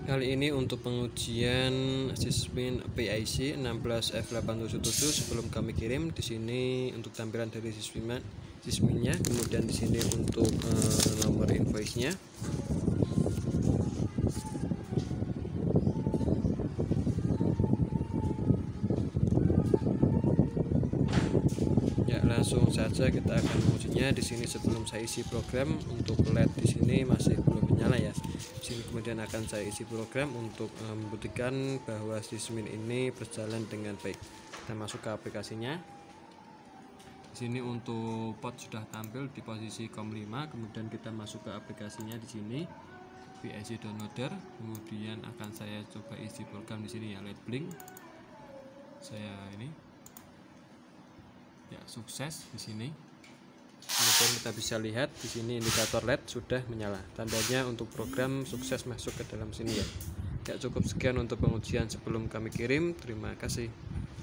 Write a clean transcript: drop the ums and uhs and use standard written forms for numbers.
Kali ini untuk pengujian Sysmin PIC 16F877 sebelum kami kirim. Di sini untuk tampilan dari Sysminnya, kemudian di sini untuk nomor invoice-nya. Ya, langsung saja kita akan mengujinya. Di sini sebelum saya isi program, untuk LED di sini masih belum menyala ya. Di sini kemudian akan saya isi program untuk membuktikan bahwa Sysmin ini berjalan dengan baik. Kita masuk ke aplikasinya. Di sini untuk port sudah tampil di posisi COM5, kemudian kita masuk ke aplikasinya di sini PIC downloader. Kemudian akan saya coba isi program di sini ya, LED blink. Saya ini ya, sukses di sini. Kemudian kita bisa lihat di sini indikator LED sudah menyala. Tandanya untuk program sukses masuk ke dalam sini ya. Ya, cukup sekian untuk pengujian sebelum kami kirim. Terima kasih.